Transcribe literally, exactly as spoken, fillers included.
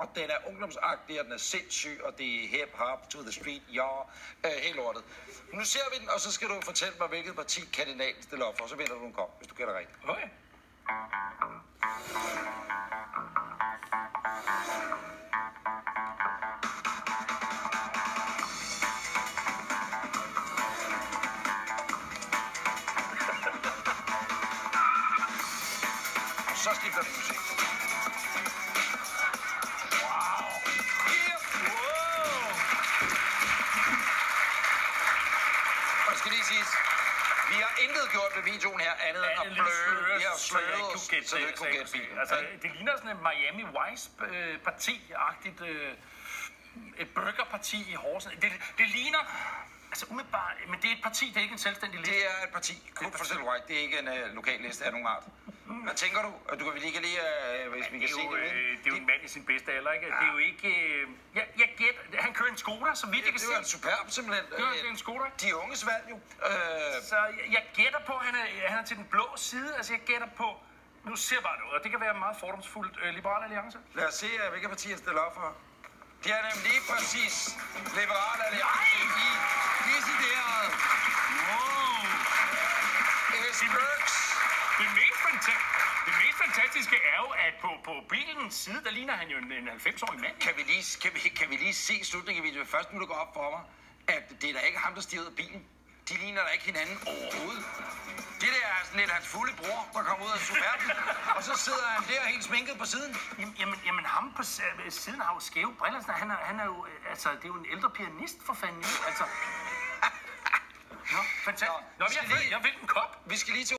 og den er ungdomsagtig, og den er sindssyg, og det er hip-hop to the street, ja, øh, helt lortet. Nu ser vi den, og så skal du fortælle mig, hvilket parti kandidaten stiller op for, så vinder du en kop, hvis du gætter rigtigt. Okay. Så skifter vi musik. Og skal lige siges, vi har intet gjort med videoen her, andet end at bløde. Vi har sløret os, så vi ikke kunne gætte bilen. Altså, det ligner sådan et Miami Vice-parti-agtigt, øh, et burgerparti i Horsens. Det, det ligner, altså umiddelbart, men det er et parti, det er ikke en selvstændig liste. Det er et parti, kun for selv right. Det er ikke en uh, lokal liste af nogen art. Hvad tænker du? Du kan vel ikke lige, uh, hvis vi kan se det. Øh, det er jo en mand i sin bedste alder, ikke? Ja. Det er jo ikke... Øh, jeg, jeg gætter, han kører en Skoda, så vidt jeg kan se. Det er en superb, simpelthen. Det er en Skoda. De unges valg jo. Uh, så jeg, jeg gætter på, at han er, han er til den blå side. Altså, jeg gætter på... Nu ser jeg bare noget, og det kan være meget fordomsfuldt. Øh, Liberal Alliance. Lad os se, uh, hvilke partier stiller op for. De er nemlig lige præcis Liberal Alliance. De deciderede. Wow. S-Burks. Det mest, det mest fantastiske er jo, at på, på bilens side, der ligner han jo en, en halvfems-årig mand. Kan vi, lige, kan, vi, kan vi lige se slutningen af videoen? Først nu det går op for mig, at det er da ikke ham, der stiger ud af bilen. De ligner da ikke hinanden overhovedet. Det der er sådan lidt hans fulde bror, der kommer ud af Superben, og så sidder han der helt sminket på siden. Jamen, jamen, jamen ham på siden har jo skæve briller. Han er, han er jo, altså, det er jo en ældre pianist for fanden. Altså. Nå, fantastisk. Nå, Nå jeg, jeg, jeg vil en kop. Vi skal lige til